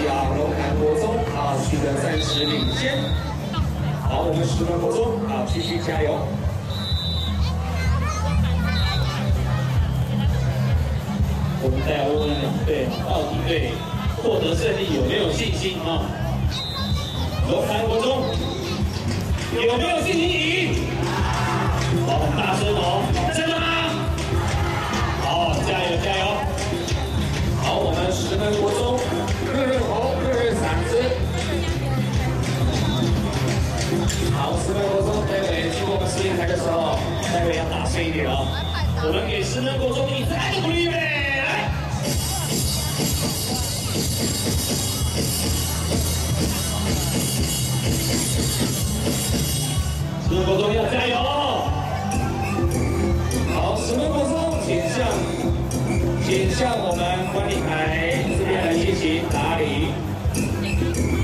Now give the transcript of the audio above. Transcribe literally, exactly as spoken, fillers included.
惜啊，龙潭国中啊取得暂时领先。好，我们石门国中啊继续加油。我们再问问两队到底对获得胜利有没有信心啊？龙潭国中有没有信心赢？好，很大声哦，真的吗？好，加油加油！好，我们石门国中热热头，热热嗓子。好，石门国中，待会经过我们试验台的时候，待会要大声一点哦。我们给石门国中一次爱的鼓励，预备，来！石门国中要加油！好，石门国中，请向，请向我们观礼台这边来进行打理。